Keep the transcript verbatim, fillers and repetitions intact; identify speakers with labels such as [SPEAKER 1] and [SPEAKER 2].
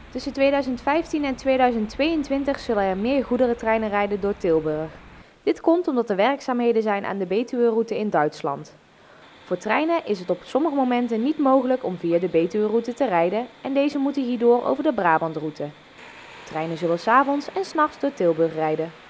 [SPEAKER 1] Tussen tweeduizend vijftien en tweeduizend tweeëntwintig zullen er meer goederentreinen rijden door Tilburg. Dit komt omdat er werkzaamheden zijn aan de Betuweroute in Duitsland. Voor treinen is het op sommige momenten niet mogelijk om via de Betuweroute te rijden en deze moeten hierdoor over de Brabantroute. Treinen zullen 's avonds en 's nachts door Tilburg rijden.